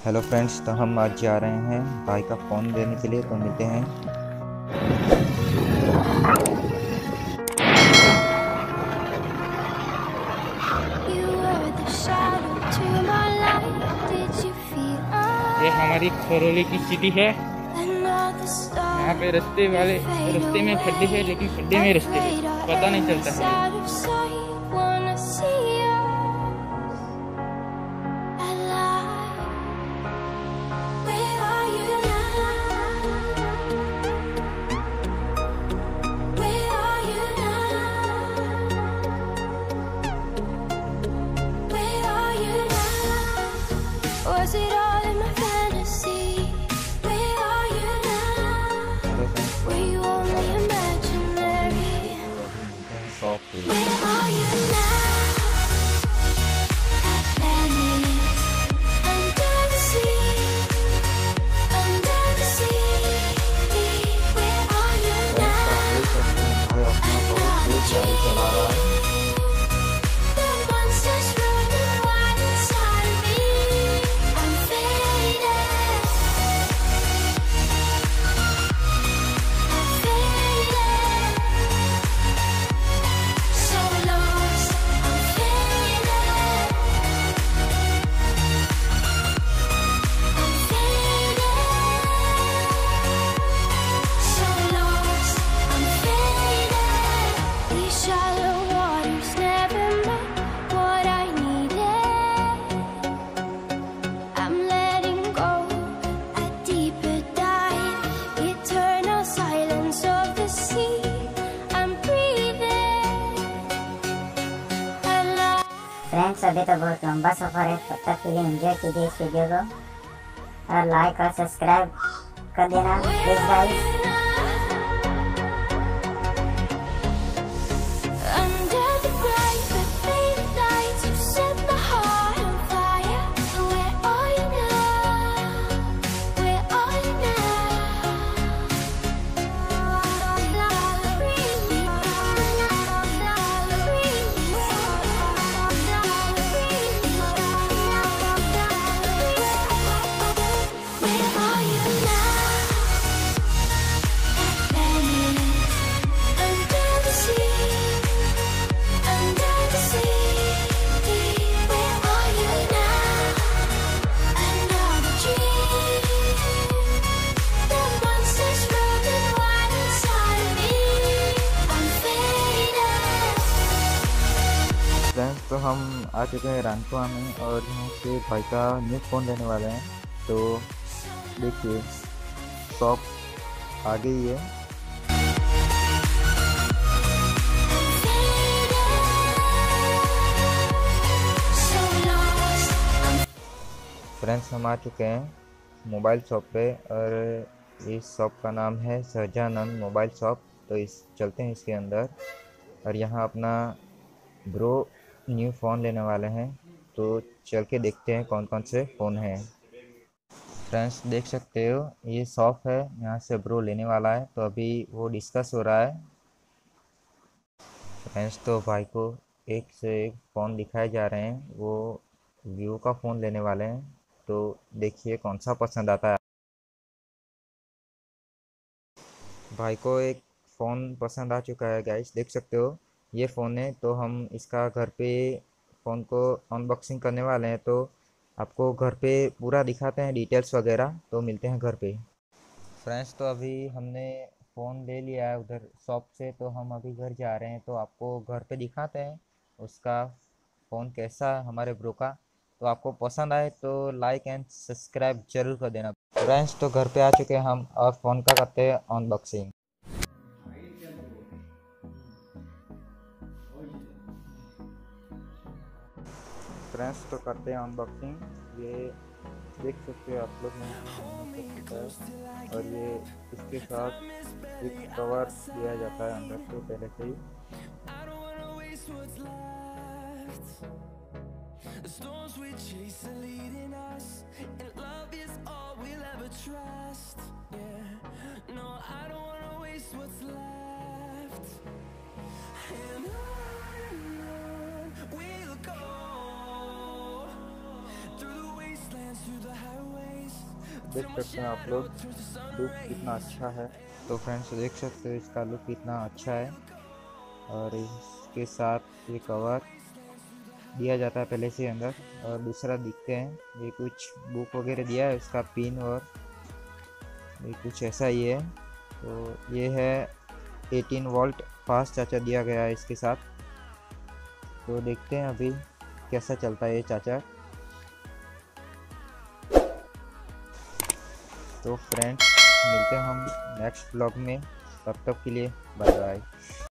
Hello friends, तो हम आज जा रहे हैं भाई का फ़ोन लेने के लिए। तो मिलते हैं। ये हमारी खरोली की सिटी है। यहाँ पे रास्ते में खड्डे है, लेकिन खड्डे में रास्ते है, पता नहीं चलता है। Was it all in my fantasy? Where are you now? Were you only imaginary? Where are you now? At Venice, under the sea, under the sea. Where are you now? Another dream. The monsters running wild inside of me. I'm faded. I'm faded. So lost. I'm faded. I'm faded. So lost. I'm faded. These shallow waters never met what I needed. I'm letting go a deeper dive. Eternal silence of the sea. I'm breathing alive. Friends, अभी तो बहुत लंबा सफ़र है। तब तक के लिए enjoy कीजिए इस वीडियो को और लाइक और सब्सक्राइब कर देना please guys. Under the bright but faded lights, you set the heart on fire. Where are you now? Where are you Where are you now? At Venice, under the sea, under the sea. Where are you now? Another dream. The monsters running wild inside of me. I'm faded. Friends, तो हम आ चुके हैं रानपुरा में और यहाँ से भाई का न्यू फ़ोन लेने वाले हैं। तो देखिए, शॉप आ गई है। So lost. फ्रेंड्स, हम आ चुके हैं मोबाइल शॉप पे और इस शॉप का नाम है सहजानंद मोबाइल शॉप। तो चलते हैं इसके अंदर और यहाँ अपना ब्रो न्यू फ़ोन लेने वाले हैं। तो चल के देखते हैं कौन कौन से फ़ोन हैं। फ्रेंड्स, देख सकते हो ये शॉप है, यहाँ से ब्रो लेने वाला है। तो अभी वो डिस्कस हो रहा है। फ्रेंड्स, तो भाई को एक से एक फ़ोन दिखाए जा रहे हैं। वो वीवो का फ़ोन लेने वाले हैं। तो देखिए कौन सा पसंद आता है। भाई को एक फ़ोन पसंद आ चुका है गाइस, देख सकते हो ये फ़ोन है। तो हम इसका घर पे फ़ोन को अनबॉक्सिंग करने वाले हैं। तो आपको घर पे पूरा दिखाते हैं डिटेल्स वगैरह। तो मिलते हैं घर पे। फ्रेंड्स, तो अभी हमने फ़ोन ले लिया है उधर शॉप से। तो हम अभी घर जा रहे हैं। तो आपको घर पे दिखाते हैं उसका फ़ोन कैसा है हमारे ब्रो का। तो आपको पसंद आए तो लाइक एंड सब्सक्राइब जरूर कर देना। फ्रेंड्स, तो घर पे आ चुके हैं हम और फ़ोन का करते हैं अनबॉक्सिंग। फ्रेंड्स, तो करते हैं अनबॉक्सिंग। ये देख सकते हो आप लोग, यहाँ कर चुका है और ये इसके साथ एक कवर दिया जाता है अंदर से पहले से ही। The storms we chase are leading us, and love is all we'll ever trust. Yeah, no, I don't wanna waste what's left. And on we'll go through the wastelands, through the highways. देख सकते हैं आप लोग, look कितना अच्छा है। तो friends देख सकते हो इसका लुक कितना अच्छा है। और इसके साथ ये कवर दिया जाता है पहले से अंदर। और दूसरा दिखते हैं, ये कुछ बुक वगैरह दिया है, उसका पिन और ये कुछ ऐसा ही है। तो ये है 18 वोल्ट फास्ट चार्जर दिया गया है इसके साथ। तो देखते हैं अभी कैसा चलता है ये चार्जर। तो फ्रेंड्स मिलते हैं हम नेक्स्ट ब्लॉग में, तब तक के लिए बाय बाय।